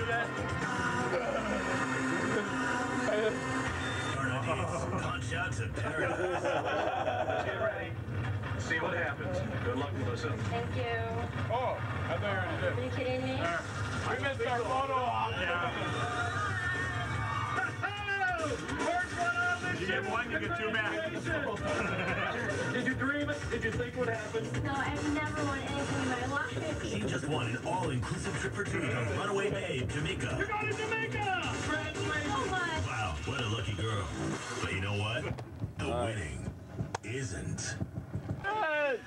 Punch out to paradise. Get ready. See what happens. Good luck, Melissa. Thank you. Oh, I thought you already did. Are you kidding me? We missed our photo op. Yeah. First one on this. You get one, you get two back. Did you dream it? Did you think what happened? No, I've never won anything in my life. She just won an all-inclusive trip for two to Runaway Babe, Jamaica. You're going to Jamaica! Thank you so much. Wow, what a lucky girl. But you know what? The winning isn't. Hey!